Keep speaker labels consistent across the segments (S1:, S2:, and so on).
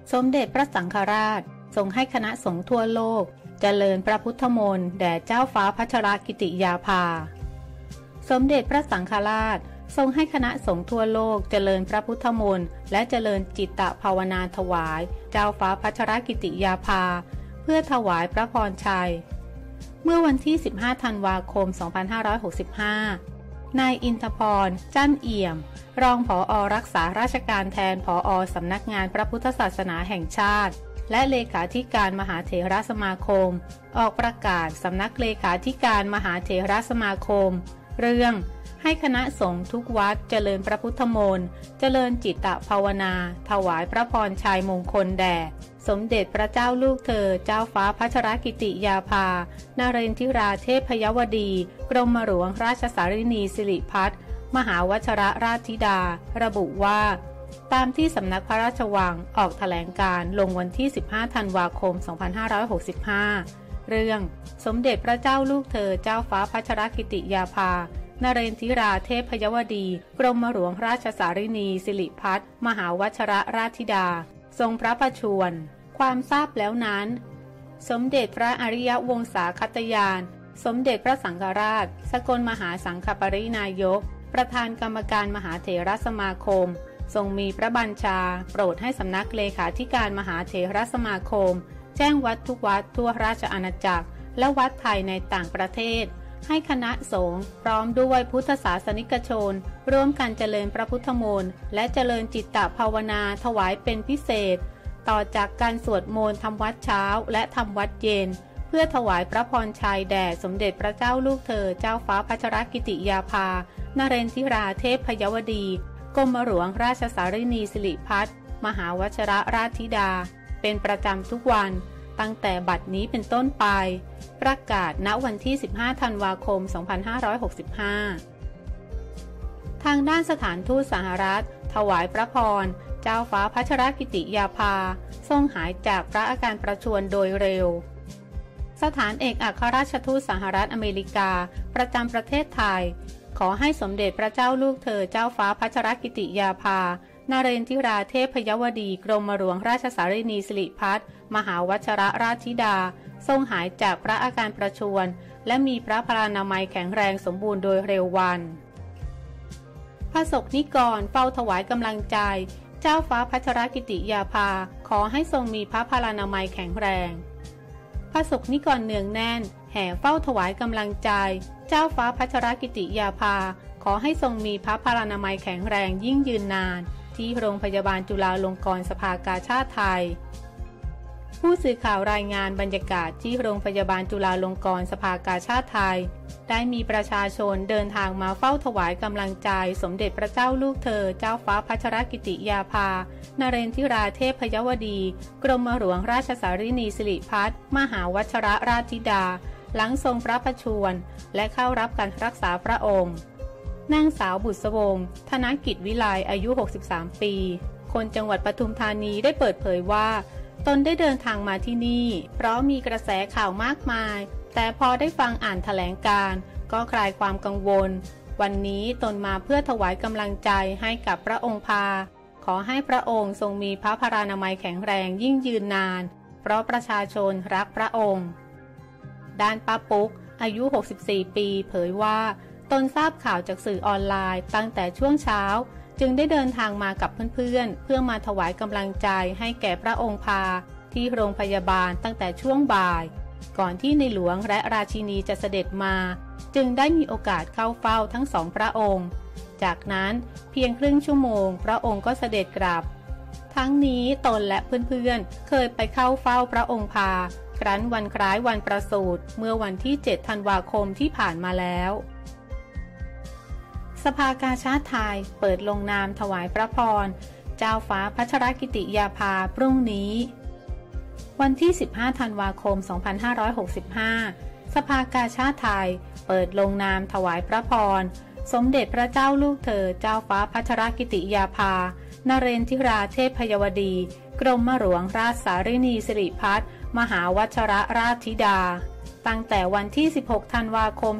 S1: สมเด็จพระสังฆราชทรงให้คณะสงฆ์ทั่วโลกเจริญพระพุทธมนต์แด่เจ้าฟ้าพัชรกิติยาภาสมเด็จพระสังฆราชทรงให้คณะสงฆ์ทั่วโลกเจริญพระพุทธมนต์และเจริญจิตตภาวนาถวายเจ้าฟ้าพัชรกิติยาภาเพื่อถวายพระพรชัยเมื่อวันที่15ธันวาคม2565นายอินทพรจั้นเอี่ยมรองผอ.รักษาราชการแทนผอ.สำนักงานพระพุทธศาสนาแห่งชาติและเลขาธิการมหาเถรสมาคมออกประกาศสำนักเลขาธิการมหาเถรสมาคมเรื่องให้คณะสงฆ์ทุกวัดเจริญพระพุทธมนต์เจริญจิตตภาวนาถวายพระพรชัยมงคลแด่สมเด็จพระเจ้าลูกเธอเจ้าฟ้าพัชรกิติยาภานเรนทิราเทพยวดีกรมหลวงราชสารินีสิริพัฒน์มหาวชรราชธิดาระบุว่าตามที่สำนักพระราชวังออกแถลงการลงวันที่15ธันวาคม2565เรื่องสมเด็จพระเจ้าลูกเธอเจ้าฟ้าพัชรกิติยาภานเรนทิราเทพยวดีกรมหลวงราชสารินีสิริพัฒน์มหาวชรราชธิดาทรงพระประชวรความทราบแล้วนั้นสมเด็จพระอริยวงศาคตยานสมเด็จพระสังฆราชสกลมหาสังฆปรินายกประธานกรรมการมหาเถรสมาคมทรงมีพระบัญชาโปรดให้สำนักเลขาธิการมหาเถรสมาคมแจ้งวัดทุกวัดทั่วราชอาณาจักรและวัดไทยในต่างประเทศให้คณะสงฆ์พร้อมด้วยพุทธศาสนิกชนร่วมกันเจริญพระพุทธมนต์และเจริญจิตตภาวนาถวายเป็นพิเศษต่อจากการสวดมนต์ทำวัดเช้าและทำวัดเย็นเพื่อถวายพระพรชัยแด่สมเด็จพระเจ้าลูกเธอเจ้าฟ้าพัชรกิติยาภานเรนทิราเทพยวดีกรมหลวงราชสารินีสิริพัฒน์มหาวชรราชธิดาเป็นประจำทุกวันตั้งแต่บัดนี้เป็นต้นไปประกาศณวันที่15ธันวาคม2565ทางด้านสถานทูตสหรัฐถวายพระพรเจ้าฟ้าพัชรกิติยาภาทรงหายจากพระอาการประชวรโดยเร็วสถานเอกอัครราชทูตสหรัฐอเมริกาประจำประเทศไทยขอให้สมเด็จพระเจ้าลูกเธอเจ้าฟ้าพัชรกิติยาภานเรนทิราเทพยวดีกรมหลวงราชสารินีสิริพัฒน์มหาวชรราชธิดาทรงหายจากพระอาการประชวรและมีพระพลานามัยแข็งแรงสมบูรณ์โดยเร็ววันพระสงฆ์นิกรเฝ้าถวายกำลังใจเจ้าฟ้าพัชรกิติยาภาขอให้ทรงมีพระพลานามัยแข็งแรงพระสงฆ์นิกรเนืองแน่นแห่เฝ้าถวายกำลังใจเจ้าฟ้าพัชรกิติยาภาขอให้ทรงมีพระพลานามัยแข็งแรงยิ่งยืนนานที่โรงพยาบาลจุฬาลงกรณ์สภากาชาดไทยผู้สื่อข่าวรายงานบรรยากาศที่โรงพยาบาลจุฬาลงกรณ์สภากาชาดไทยได้มีประชาชนเดินทางมาเฝ้าถวายกำลังใจสมเด็จพระเจ้าลูกเธอเจ้าฟ้าพัชรกิติยาภานเรนทิราเทพยวดีกรมหลวงราชสารินีสิริพัฒน์มหาวชรราชธิดาหลังทรงพระประชวรและเข้ารับการรักษาพระองค์นางสาวบุษวงศ์ธนกิจวิไลอายุ63ปีคนจังหวัดปทุมธานีได้เปิดเผยว่าตนได้เดินทางมาที่นี่เพราะมีกระแสข่าวมากมายแต่พอได้ฟังอ่านแถลงการณ์ก็คลายความกังวลวันนี้ตนมาเพื่อถวายกำลังใจให้กับพระองค์ขอให้พระองค์ทรงมีพระพลานามัยแข็งแรงยิ่งยืนนานเพราะประชาชนรักพระองค์ด้านป้าปุ๊กอายุ64ปีเผยว่าตนทราบข่าวจากสื่อออนไลน์ตั้งแต่ช่วงเช้าจึงได้เดินทางมากับเพื่อนๆเพื่อมาถวายกำลังใจให้แก่พระองค์ที่โรงพยาบาลตั้งแต่ช่วงบ่ายก่อนที่ในหลวงและราชินีจะเสด็จมาจึงได้มีโอกาสเข้าเฝ้าทั้งสองพระองค์จากนั้นเพียงครึ่งชั่วโมงพระองค์ก็เสด็จกลับทั้งนี้ตนและเพื่อนๆเคยไปเข้าเฝ้าพระองค์ครั้นวันคล้ายวันประสูติเมื่อวันที่7ธันวาคมที่ผ่านมาแล้วสภากาชาดไทยเปิดลงนามถวายพระพรเจ้าฟ้าพัชรกิติยาภาพรุ่งนี้วันที่15ธันวาคม2565สภากาชาดไทยเปิดลงนามถวายพระพรสมเด็จพระเจ้าลูกเธอเจ้าฟ้าพัชรกิติยาภานเรนทิราเทพยวดีกรมหลวงราชสารินีสิริพัฒน์มหาวชรราชธิดาตั้งแต่วันที่16ธันวาคม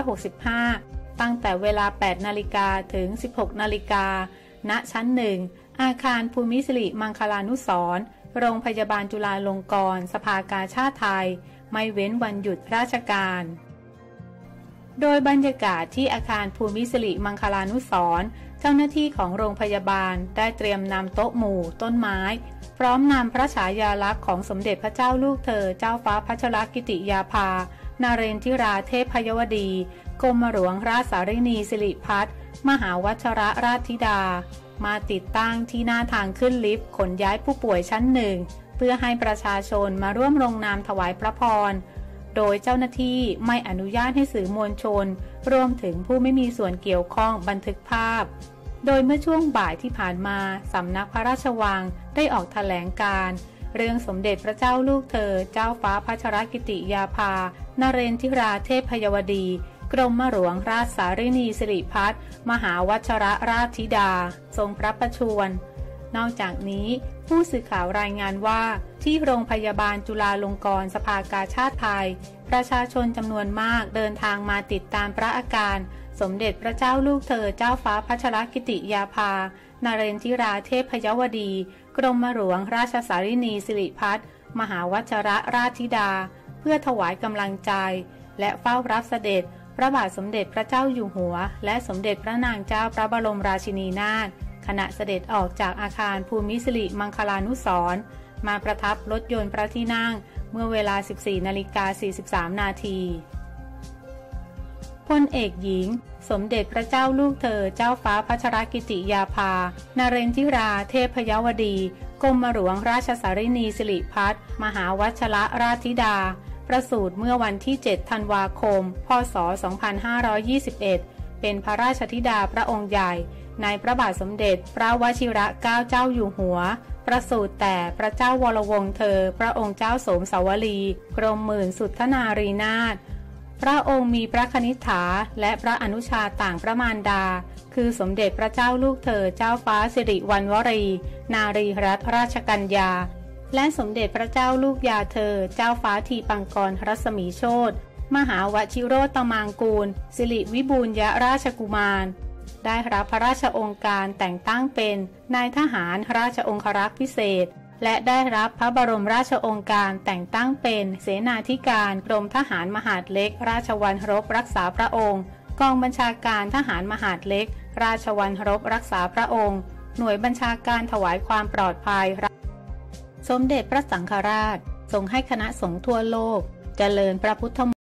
S1: 2565ตั้งแต่เวลา 8 นาฬิกาถึง 16 นาฬิกาณชั้น1 อาคารภูมิสิริมังคลานุสรณ์โรงพยาบาลจุฬาลงกรณ์สภากาชาดไทยไม่เว้นวันหยุดราชการโดยบรรยากาศที่อาคารภูมิสิริมังคลานุสรณ์เจ้าหน้าที่ของโรงพยาบาลได้เตรียมนำโต๊ะหมู่ต้นไม้พร้อมนำพระฉายาลักษณ์ของสมเด็จพระเจ้าลูกเธอเจ้าฟ้าพัชรกิติยาภานเรนทิราเทพยวดีกรมหลวงราชสารินีสิริพัฒน์มหาวัชรราชธิดามาติดตั้งที่หน้าทางขึ้นลิฟต์ขนย้ายผู้ป่วยชั้นหนึ่งเพื่อให้ประชาชนมาร่วมลงนามถวายพระพรโดยเจ้าหน้าที่ไม่อนุญาตให้สื่อมวลชนรวมถึงผู้ไม่มีส่วนเกี่ยวข้องบันทึกภาพโดยเมื่อช่วงบ่ายที่ผ่านมาสำนักพระราชวังได้ออกแถลงการณ์เรื่องสมเด็จพระเจ้าลูกเธอเจ้าฟ้าพัชรกิติยาภานเรนทิราเทพยวดีกรมหลวงราชสารินีสิริพัฒน์มหาวัชรราชธิดาทรงพระประชวรนอกจากนี้ผู้สื่อข่าวรายงานว่าที่โรงพยาบาลจุฬาลงกรณ์สภากาชาดไทยประชาชนจำนวนมากเดินทางมาติดตามพระอาการสมเด็จพระเจ้าลูกเธอเจ้าฟ้าพัชรกิติยาภานเรนทิราเทพยวดีกรมหลวงราชสารินีสิริพัฒน์มหาวัชรราชธิดาเพื่อถวายกำลังใจและเฝ้ารับเสด็จพระบาทสมเด็จพระเจ้าอยู่หัวและสมเด็จพระนางเจ้าพระบรมราชินีนาถขณะเสด็จออกจากอาคารภูมิสิริมังคลานุสรณ์มาประทับรถยนต์พระที่นั่งเมื่อเวลา 14:43 นาทีพลเอกหญิงสมเด็จพระเจ้าลูกเธอเจ้าฟ้าพัชรกิติยาภานเรนทิราเทพยวดีกรมหลวงราชสารินีสิริพัฒน์มหาวัชรราชธิดาประสูติเมื่อวันที่ 7 ธันวาคม พ.ศ. 2521 เป็นพระราชธิดาพระองค์ใหญ่ในพระบาทสมเด็จพระวชิรเกล้าเจ้าอยู่หัวประสูติแต่พระเจ้าวรวงศ์เธอพระองค์เจ้าโสมสาวลีกรมหมื่นสุทธนารีนาถพระองค์มีพระคณิษฐาและพระอนุชาต่างพระมารดาคือสมเด็จพระเจ้าลูกเธอเจ้าฟ้าสิริวัณวรีนารีรัตนราชกัญญาและสมเด็จพระเจ้าลูกยาเธอเจ้าฟ้าทีปังกรรัศมีโชติมหาวชิโรตมังกูลสิริวิบูลยราชกุมารได้รับพระราชองค์การแต่งตั้งเป็นนายทหารราชองครักษ์พิเศษและได้รับพระบรมราชองค์การแต่งตั้งเป็นเสนาธิการกรมทหารมหาดเล็กราชวัณรบรักษาพระองค์กองบัญชาการทหารมหาดเล็กราชวัณรบรักษาพระองค์หน่วยบัญชาการถวายความปลอดภัยสมเด็จพระสังฆราชทรงให้คณะสงฆ์ทั่วโลกเจริญพระพุทธ